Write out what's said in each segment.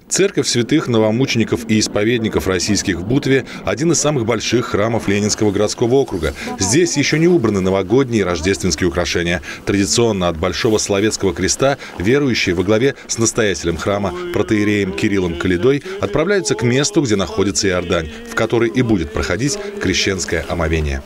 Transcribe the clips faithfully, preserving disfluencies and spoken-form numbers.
Церковь святых новомучеников и исповедников российских в Бутове – один из самых больших храмов Ленинского городского округа. Здесь еще не убраны новогодние и рождественские украшения. Традиционно от Большого Соловецкого креста верующие во главе с настоятелем храма протоиереем Кириллом Колядой отправляются к месту, где находится Иордань, в которой и будет проходить крещенское омовение.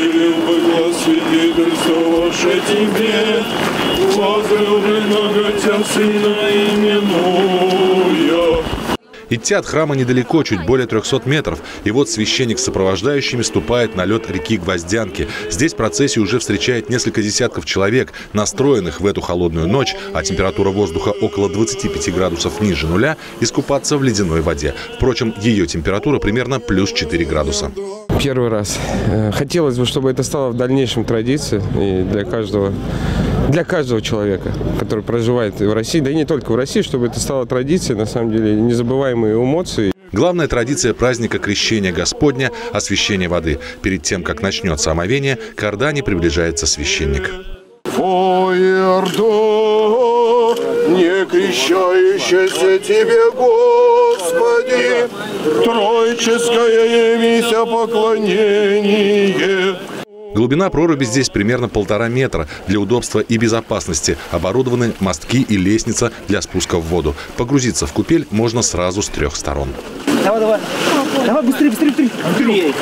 Идти от храма недалеко, чуть более трёхсот метров. И вот священник с сопровождающими ступает на лед реки Гвоздянки. Здесь процессию уже встречает несколько десятков человек, настроенных в эту холодную ночь, а температура воздуха около двадцати пяти градусов ниже нуля, искупаться в ледяной воде. Впрочем, ее температура примерно плюс четыре градуса. Первый раз. Хотелось бы, чтобы это стало в дальнейшем традицией и для каждого, для каждого человека, который проживает в России, да и не только в России, чтобы это стало традицией, на самом деле, незабываемые эмоции. Главная традиция праздника Крещения Господня – освящение воды. Перед тем, как начнется омовение, к Иордане приближается священник. О, Иордан, не крещающийся тебе, Господи, троическое явися поклонение. Глубина проруби здесь примерно полтора метра. Для удобства и безопасности оборудованы мостки и лестница для спуска в воду. Погрузиться в купель можно сразу с трех сторон. Давай, давай. Давай, быстрее, быстрее, быстрее. Быстрее.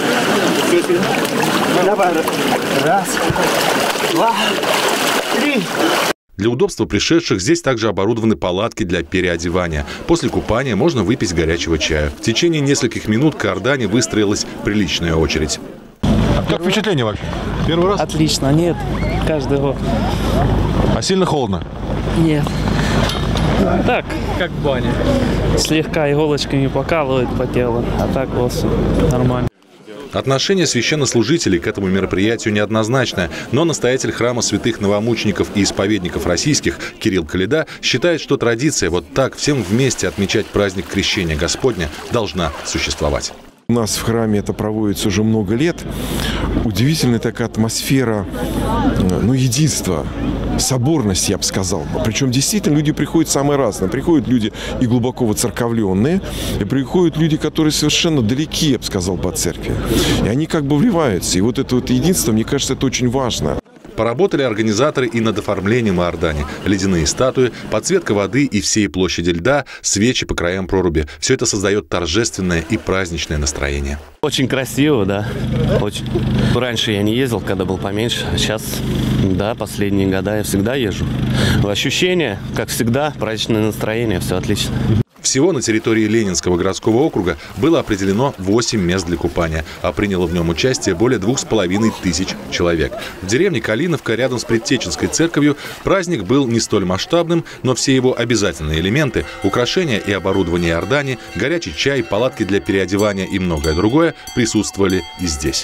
Давай. Раз, два, три. Для удобства пришедших здесь также оборудованы палатки для переодевания. После купания можно выпить горячего чая. В течение нескольких минут к Иордане выстроилась приличная очередь. А как впечатление вообще? Первый раз? Отлично, нет, каждый год. А сильно холодно? Нет. Так, как в бане. Слегка иголочками покалывает по телу, а так вот нормально. Отношение священнослужителей к этому мероприятию неоднозначное, но настоятель храма святых новомучеников и исповедников российских Кирилл Коляда считает, что традиция вот так всем вместе отмечать праздник Крещения Господня должна существовать. У нас в храме это проводится уже много лет. Удивительная такая атмосфера, ну, единства, соборности, я бы сказал. Причем действительно люди приходят самые разные. Приходят люди и глубоко воцерковленные, и приходят люди, которые совершенно далеки, я бы сказал, от церкви. И они как бы вливаются. И вот это вот единство, мне кажется, это очень важно. Поработали организаторы и над оформлением Иордани. Ледяные статуи, подсветка воды и всей площади льда, свечи по краям проруби. Все это создает торжественное и праздничное настроение. Очень красиво, да. Очень. Раньше я не ездил, когда был поменьше. А сейчас, да, последние года я всегда езжу. Ощущения, как всегда, праздничное настроение, все отлично. Всего на территории Ленинского городского округа было определено восемь мест для купания, а приняло в нем участие более двух с половиной тысяч человек. В деревне Калиновка, рядом с Предтеченской церковью, праздник был не столь масштабным, но все его обязательные элементы – украшения и оборудование Иордани, горячий чай, палатки для переодевания и многое другое – присутствовали и здесь.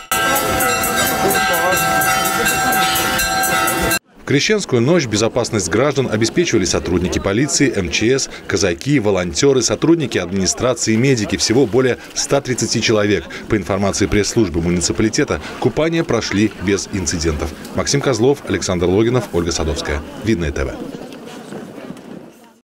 В крещенскую ночь безопасность граждан обеспечивали сотрудники полиции, эм че эс, казаки, волонтеры, сотрудники администрации и медики. Всего более ста тридцати человек. По информации пресс-службы муниципалитета, купания прошли без инцидентов. Максим Козлов, Александр Логинов, Ольга Садовская. Видное ТВ.